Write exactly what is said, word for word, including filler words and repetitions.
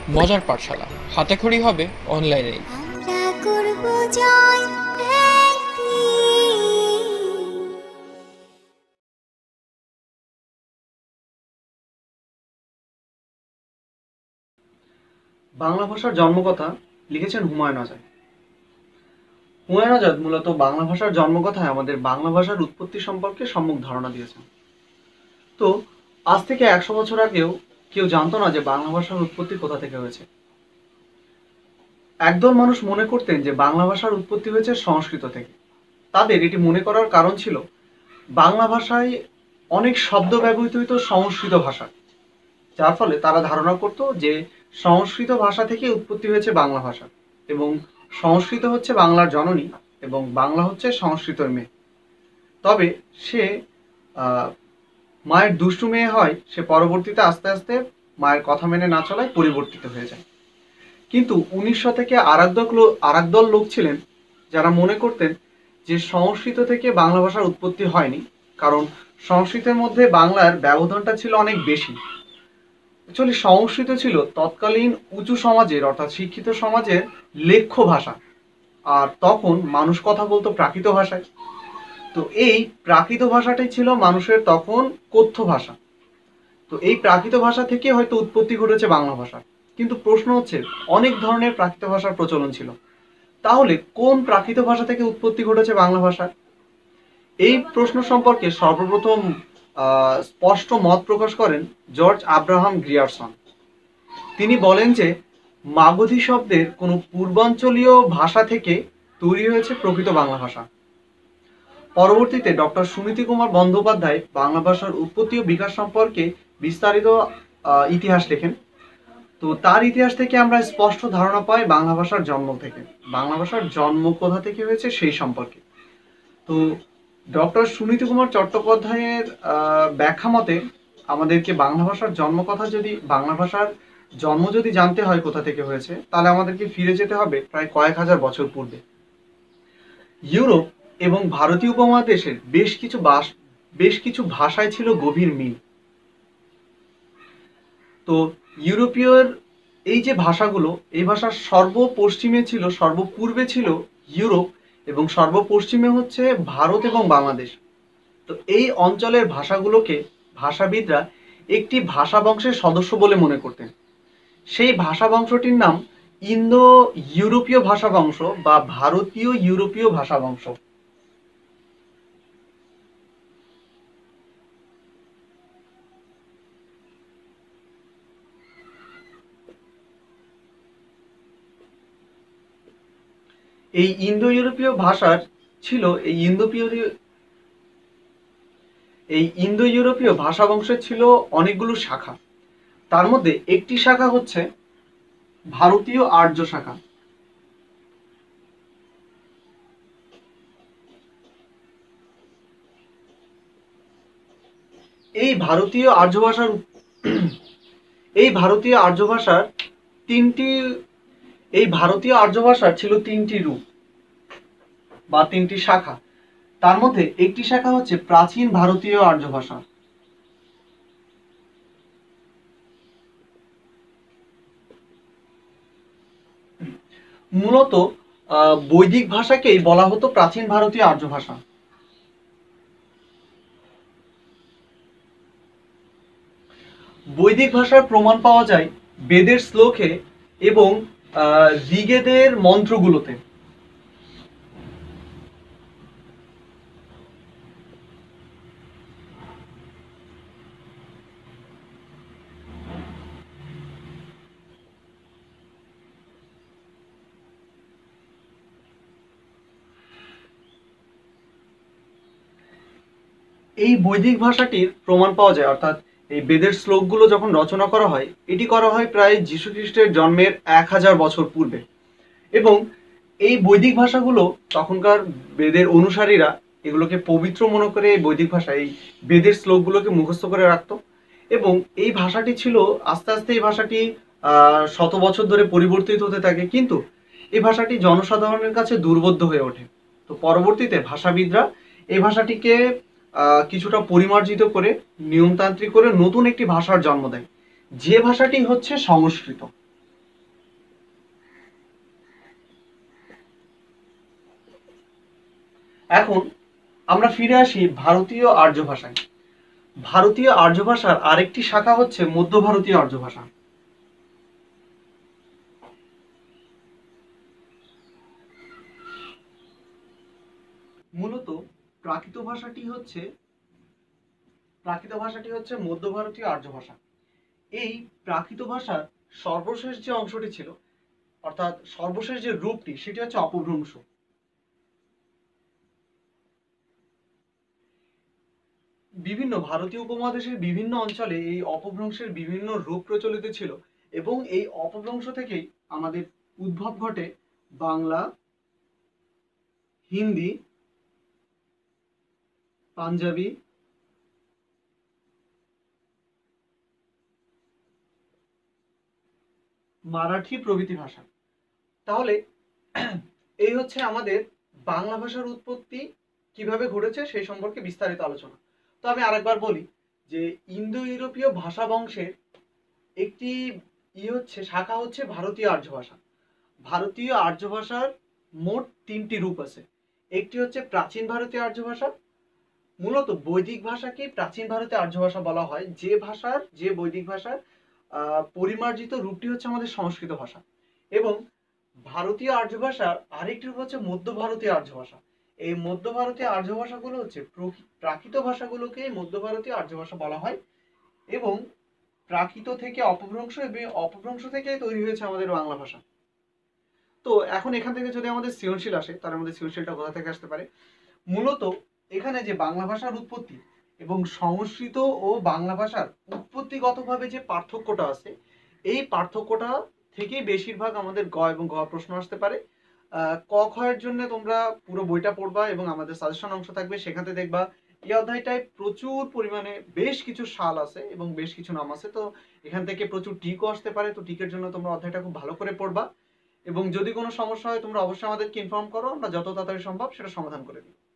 মজার পাঠশালা, হাতেখড়ি হবে অনলাইনেই। আমরা করব জয় একদিন। বাংলা ভাষার জন্মকথা লিখেছেন হুমায়ুন আজাদ। হুমায়ুন আজাদ মূলত বাংলা ভাষার জন্মকথায় আমাদের বাংলা ভাষার উৎপত্তি সম্পর্কে সম্যক ধারণা দিয়েছেন। তো আজ থেকে একশো বছর আগেও কেউ জানতো না যে বাংলা ভাষার উৎপত্তি কোথা থেকে হয়েছে। একদল মানুষ মনে করতেন যে বাংলা ভাষার উৎপত্তি হয়েছে সংস্কৃত থেকে। তাদের এটি মনে করার কারণ ছিল বাংলা ভাষায় অনেক শব্দ ব্যবহৃত হতো সংস্কৃত ভাষা, যার ফলে তারা ধারণা করত যে সংস্কৃত ভাষা থেকে উৎপত্তি হয়েছে বাংলা ভাষা, এবং সংস্কৃত হচ্ছে বাংলার জননী এবং বাংলা হচ্ছে সংস্কৃতের মেয়ে। তবে সে আহ, মায়ের দুষ্টু মেয়ে হয়, সে পরবর্তীতে আস্তে আস্তে মায়ের কথা মেনে না চলায় পরিবর্তিত হয়ে যায়। কিন্তু উনিশশো থেকে আর এক দল লো- আর এক দল লোক ছিলেন যারা মনে করতেন যে সংস্কৃত থেকে বাংলা ভাষার উৎপত্তি হয়নি, কারণ সংস্কৃতের মধ্যে বাংলার ব্যবধানটা ছিল অনেক বেশি। অ্যাকচুয়ালি সংস্কৃত ছিল তৎকালীন উঁচু সমাজের অর্থাৎ শিক্ষিত সমাজের লেখ্য ভাষা, আর তখন মানুষ কথা বলতো প্রাকৃত ভাষায়। তো এই প্রাকৃত ভাষাটাই ছিল মানুষের তখন কথ্য ভাষা। তো এই প্রাকৃত ভাষা থেকে হয়তো উৎপত্তি ঘটেছে বাংলা ভাষা। কিন্তু প্রশ্ন হচ্ছে, অনেক ধরনের প্রাকৃত ভাষার প্রচলন ছিল, তাহলে কোন প্রাকৃত ভাষা থেকে উৎপত্তি ঘটেছে বাংলা ভাষার? এই প্রশ্ন সম্পর্কে সর্বপ্রথম আহ, স্পষ্ট মত প্রকাশ করেন জর্জ আব্রাহাম গ্রিয়ারসন। তিনি বলেন যে মাগধী শব্দের কোনো পূর্বাঞ্চলীয় ভাষা থেকে তৈরি হয়েছে প্রকৃত বাংলা ভাষা। পরবর্তীতে ডক্টর সুনীতি কুমার বন্দ্যোপাধ্যায় বাংলা ভাষার উৎপত্তি ও বিকাশ সম্পর্কে বিস্তারিত আহ, ইতিহাস লেখেন। তো তার ইতিহাস থেকে আমরা স্পষ্ট ধারণা পাই বাংলা ভাষার জন্ম থেকে। বাংলা ভাষার জন্ম কোথা থেকে হয়েছে সেই সম্পর্কে। তো ডক্টর সুনীতি কুমার চট্টোপাধ্যায়ের আহ, ব্যাখ্যা মতে আমাদেরকে বাংলা ভাষার জন্ম কথা যদি বাংলা ভাষার জন্ম যদি জানতে হয় কোথা থেকে হয়েছে, তাহলে আমাদেরকে ফিরে যেতে হবে প্রায় কয়েক হাজার বছর পূর্বে। ইউরোপ এবং ভারতীয় উপমহাদেশের বেশ কিছু বাস বেশ কিছু ভাষায় ছিল গভীর মিল। তো ইউরোপীয়র এই যে ভাষাগুলো, এই ভাষার সর্বপশ্চিমে ছিল সর্বপূর্বে ছিল ইউরোপ, এবং সর্বপশ্চিমে হচ্ছে ভারত এবং বাংলাদেশ। তো এই অঞ্চলের ভাষাগুলোকে ভাষাবিদরা একটি ভাষা বংশের সদস্য বলে মনে করতেন। সেই ভাষা বংশটির নাম ইন্দো ইউরোপীয় ভাষা বংশ বা ভারতীয় ইউরোপীয় ভাষা বংশ। এই ইন্দো ইউরোপীয় ভাষার ছিল এই ইন্দো এই ইন্দো ইউরোপীয় ভাষা বংশের ছিল অনেকগুলো শাখা। তার মধ্যে একটি শাখা হচ্ছে ভারতীয় আর্য শাখা। এই ভারতীয় আর্য ভাষার এই ভারতীয় আর্য ভাষার তিনটি এই ভারতীয় আর্য ভাষার ছিল তিনটি রূপ বা তিনটি শাখা। তার মধ্যে একটি শাখা হচ্ছে প্রাচীন ভারতীয় আর্য ভাষা। মূলত আহ, বৈদিক ভাষাকেই বলা হতো প্রাচীন ভারতীয় আর্য ভাষা। বৈদিক ভাষার প্রমাণ পাওয়া যায় বেদের শ্লোকে এবং আহ, ঋগ্বেদের মন্ত্রগুলোতে। এই বৈদিক ভাষাটির প্রমাণ পাওয়া যায়, অর্থাৎ এই বেদের শ্লোকগুলো যখন রচনা করা হয়, এটি করা হয় প্রায় যীশু খ্রিস্টের জন্মের এক হাজার বছর পূর্বে। এবং এই বৈদিক ভাষাগুলো তখনকার বেদের অনুসারীরা এগুলোকে পবিত্র মনে করে এই বৈদিক ভাষা এই বেদের শ্লোকগুলোকে মুখস্থ করে রাখতো। এবং এই ভাষাটি ছিল আস্তে আস্তে এই ভাষাটি আহ শত বছর ধরে পরিবর্তিত হতে থাকে, কিন্তু এই ভাষাটি জনসাধারণের কাছে দুর্বোধ্য হয়ে ওঠে। তো পরবর্তীতে ভাষাবিদরা এই ভাষাটিকে আহ কিছুটা পরিমার্জিত করে নিয়মতান্ত্রিক করে নতুন একটি ভাষার জন্ম দেয়, যে ভাষাটি হচ্ছে সংস্কৃত। এখন আমরা ফিরে আসি ভারতীয় আর্য ভাষায়। ভারতীয় আর্য ভাষার আরেকটি শাখা হচ্ছে মধ্য ভারতীয় আর্য ভাষা। মূলত প্রাকৃত ভাষাটি হচ্ছে প্রাকৃত ভাষাটি হচ্ছে মধ্য ভারতীয় আর্য ভাষা। এই প্রাকৃত ভাষার সর্বশেষ যে অংশটি ছিল, অর্থাৎ সর্বশেষ যে রূপটি, সেটি হচ্ছে অপভ্রংশ। বিভিন্ন ভারতীয় উপমহাদেশের বিভিন্ন অঞ্চলে এই অপভ্রংশের বিভিন্ন রূপ প্রচলিত ছিল এবং এই অপভ্রংশ থেকেই আমাদের উদ্ভব ঘটে বাংলা, হিন্দি, পাঞ্জাবি, মারাঠি প্রভৃতি ভাষা। তাহলে এই হচ্ছে আমাদের বাংলা ভাষার উৎপত্তি কিভাবে ঘটেছে সেই সম্পর্কে বিস্তারিত আলোচনা। তো আমি আরেকবার বলি যে ইন্দো ইউরোপীয় ভাষা বংশের একটি ই হচ্ছে শাখা হচ্ছে ভারতীয় আর্য ভাষা। ভারতীয় আর্য ভাষার মোট তিনটি রূপ আছে। একটি হচ্ছে প্রাচীন ভারতীয় আর্য ভাষা। মূলত বৈদিক ভাষাকে প্রাচীন ভারতীয় আর্য ভাষা বলা হয়। যে ভাষার যে বৈদিক ভাষার আহ পরিমার্জিত রূপটি হচ্ছে আমাদের সংস্কৃত ভাষা। এবং ভারতীয় আর্য ভাষার আরেকটি রূপ হচ্ছে মধ্য ভারতীয় আর্য ভাষা। এই মধ্য ভারতীয় আর্য ভাষাগুলো হচ্ছে প্রাকৃত ভাষাগুলোকে মধ্য ভারতীয় আর্য ভাষা বলা হয়। এবং প্রাকৃত থেকে অপভ্রংশ এবং অপভ্রংশ থেকে তৈরি হয়েছে আমাদের বাংলা ভাষা। তো এখন এখান থেকে যদি আমাদের সৃজনশীল আসে, তার মধ্যে সৃজনশীলটা কোথা থেকে আসতে পারে? মূলত এখানে যে বাংলা ভাষার উৎপত্তি এবং সংস্কৃত ও বাংলা ভাষার উৎপত্তিগতভাবে যে পার্থক্যটা আছে, এই পার্থক্যটা থেকেই বেশিরভাগ আমাদের গ এবং ঘ প্রশ্ন আসতে পারে। ক খ এর জন্য তোমরা পুরো বইটা পড়বা এবং আমাদের সাজেশন অংশ থাকবে, সেখানে দেখবা এই অধ্যায়টায় প্রচুর পরিমাণে বেশ কিছু সাল আছে এবং বেশ কিছু নাম আছে। তো এখান থেকে প্রচুর টিকও আসতে পারে। তো টিকের জন্য তোমরা অধ্যায়টা খুব ভালো করে পড়বা এবং যদি কোনো সমস্যা হয় তোমরা অবশ্যই আমাদেরকে ইনফর্ম করো, আমরা যত তাড়াতাড়ি সম্ভব সেটা সমাধান করে দিই।